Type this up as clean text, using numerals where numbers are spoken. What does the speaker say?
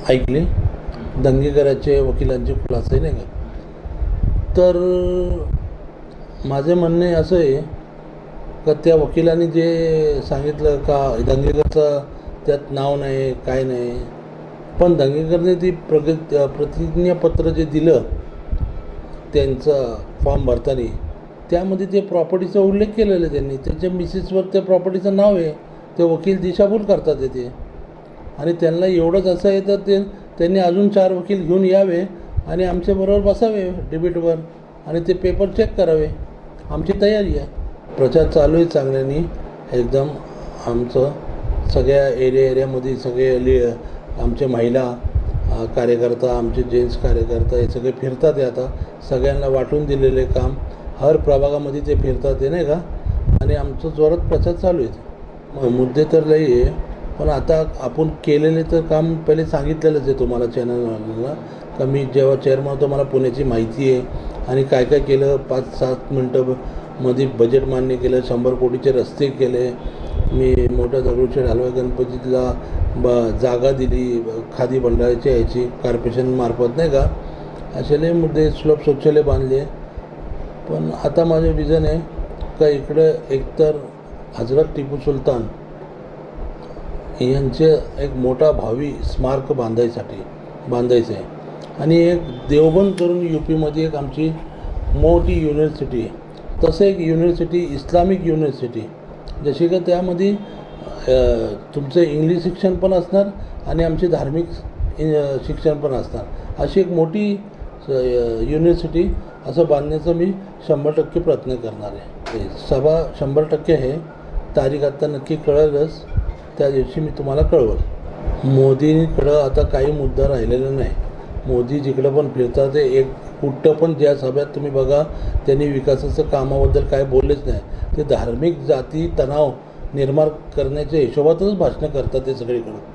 ऐकले दंगेकरांचे वकिलांचे खुलासे नाही का. तर माझे म्हणणे असं आहे का त्या वकिलांनी जे सांगितलं का दंगेकरचं त्यात नाव नाही काय नाही, पण दंगेकरने ती प्रतिज्ञापत्र जे दिलं त्यांचं फॉर्म भरताना त्यामध्ये ते प्रॉपर्टीचा उल्लेख केलेला आहे त्यांनी. त्यांच्या मिसेसवर त्या प्रॉपर्टीचं नाव आहे. ते वकील दिशाभूल करतात ते. आणि त्यांना एवढंच असं आहे तर त्यांनी अजून 4 वकील घेऊन यावे आणि आमच्याबरोबर बसावे डिबेटवर आणि ते पेपर चेक करावे. आमची तयारी आहे. प्रचार चालू आहे चांगल्याने एकदम. आमचं सगळ्या एरियामध्ये सगळे आमचे महिला कार्यकर्ता, आमचे जेंट्स कार्यकर्ता हे सगळे फिरतात आहे. आता सगळ्यांना वाटून दिलेले काम हर प्रभागामध्ये ते फिरतात आहे नाही का. आणि आमचं जोरात प्रचार चालू आहे. मुद्दे तर लई आहे, पण आता आपण केलेले तर काम पहिले सांगितलेलंच आहे तुम्हाला चॅनलला का मी जेव्हा चेअरमन होतो मला पुण्याची माहिती आहे आणि काय काय केलं. 5-7 मिनटं मध्ये बजेट मान्य केलं, 100 कोटीचे रस्ते केले. मी मोठ्या दगडूशेठ हलवाई गणपतीला जागा दिली खादी भंडाराची याची कॉर्पोरेशनमार्फत नाही का. असे लई मुद्दे, स्लोप शौचालय बांधले. पण आता माझं विजन आहे का इकडं एकतर हजरत टिपू सुलतान यांचे एक मोठा भावी स्मारक बांधायचं आहे. आणि एक देवबंद करून UPमध्ये एक आमची मोठी युनिव्हर्सिटी आहे. तसं एक युनिव्हर्सिटी इस्लामिक युनिव्हर्सिटी जशी का त्यामध्ये तुमचं इंग्लिश शिक्षण पण असणार आणि आमचे धार्मिक शिक्षण पण असणार. अशी एक मोठी युनिव्हर्सिटी असं बांधण्याचा मी 100% प्रयत्न करणार आहे. सभा 100% आहे. तारीख आत्ता नक्की कळेलच, त्या दिवशी मी तुम्हाला कळवल. मोदींकडं आता काही मुद्दा राहिलेला नाही. मोदी जिकडं पण फिरतात ते एक कुठं पण ज्या सभेत तुम्ही बघा त्यांनी विकासाचं कामाबद्दल काय बोललेच नाही. ते धार्मिक जाती तणाव निर्माण करण्याच्या हिशोबातच भाषणं करतात ते सगळीकडं.